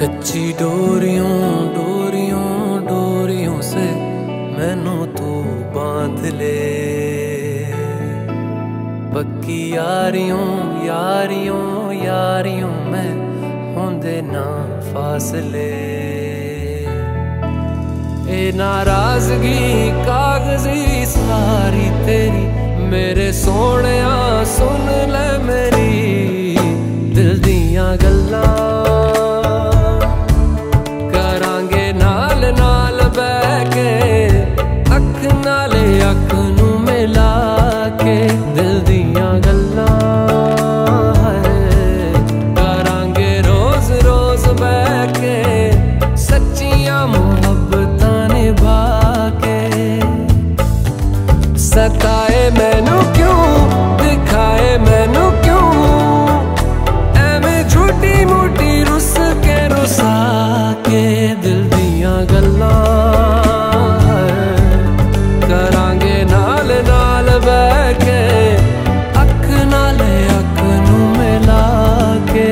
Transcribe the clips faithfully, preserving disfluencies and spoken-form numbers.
कच्ची डोरियों डोरियों डोरियों से मैनू तू बांध ले, पक्की यारियों यारियों यारियों में होंदे ना फासले। ए नाराजगी कागजी सारी तेरी मेरे सोहणिया सुन ले मेरी दिल दियां गल्लां, करांगे नाल नाल बैठ के अख नाले अख नू मिला के दिल दियां गल्लां करांगे रोज रोज बैठ के सच्चियां मुहब्बतां निभा के। सताए मैनू क्यों दिखाए मैनू क्यों एवें झूठी मूठी रुस के रुसा के दिल दियां गल्लां करांगे नाल नाल बैठ के अख नाले अख नू मिला के।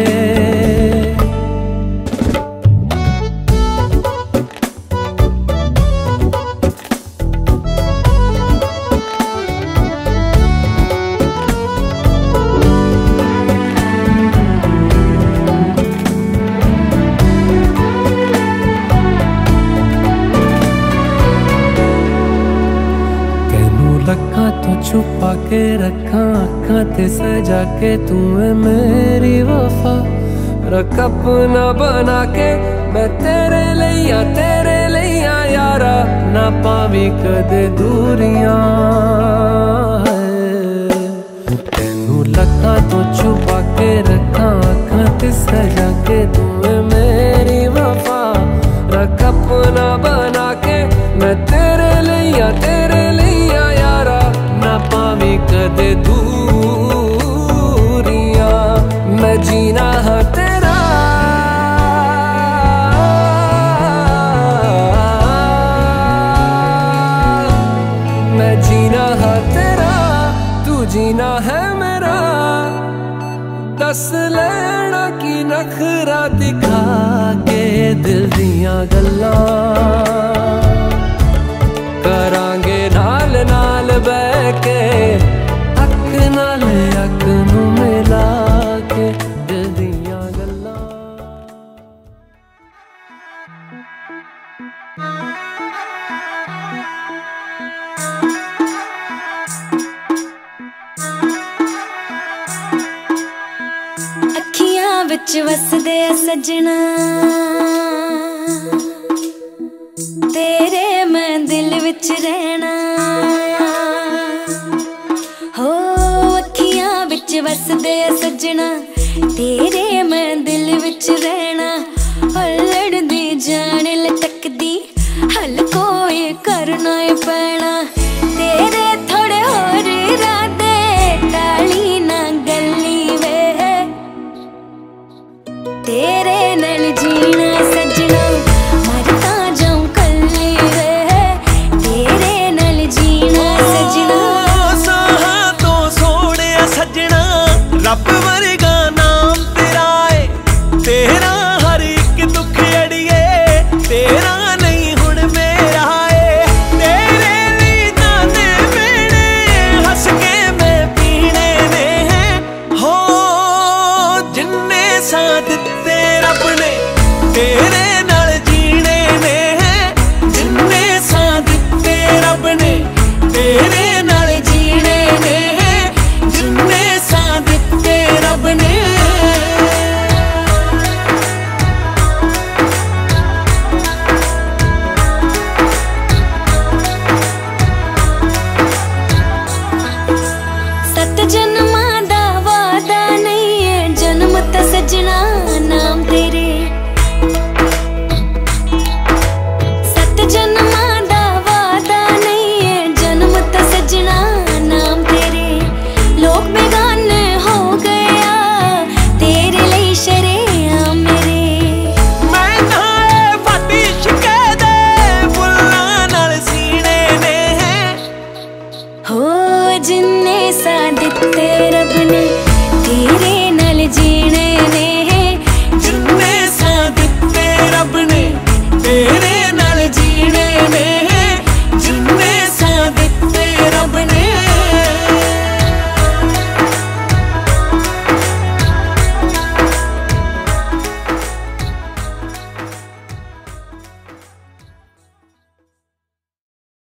तो छुपा के रखा अखा ते सजा के तू है मेरी वफा, रख अपना बना के मैं तेरे लिया तेरे लिया यारा ना पावी कदे दूरियां। तेनू लखा तो छुपा के रखा अखा ते सजा के तू है मेरी वफा, रख अपना बना के मैं तेरे लिया तेरे लिया यारा ना पावी कदे दूरियां। मैं जीना है तेरा मैं जीना है तेरा तू जीना है मेरा, दस लेना की नखरा दिखा के दिल दियां गल्लां करांगे नाल नाल बैठ के अख नाल अख नू मिला के दिल दियां गल्लां। अखियां विच वसदे सजना तेरे मैं दिल विच रह